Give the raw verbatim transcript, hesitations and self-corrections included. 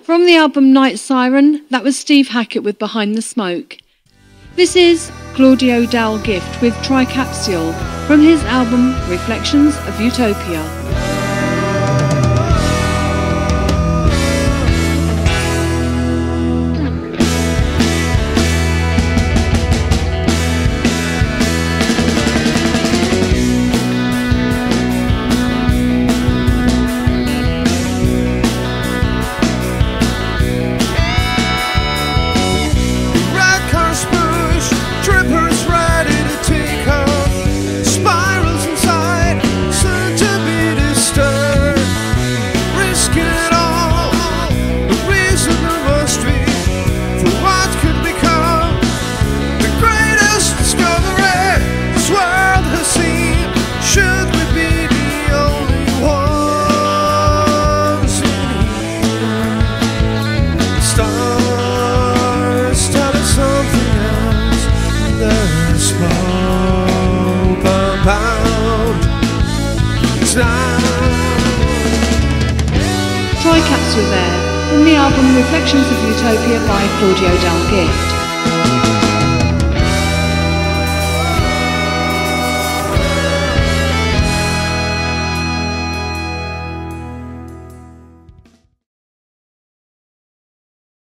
From the album Night Siren, that was Steve Hackett with Behind the Smoke. This is Claudio Delgift with Tricapsule from his album Reflections of Utopia. Tricapsule there, from the album Reflections of Utopia by Claudio Delgift.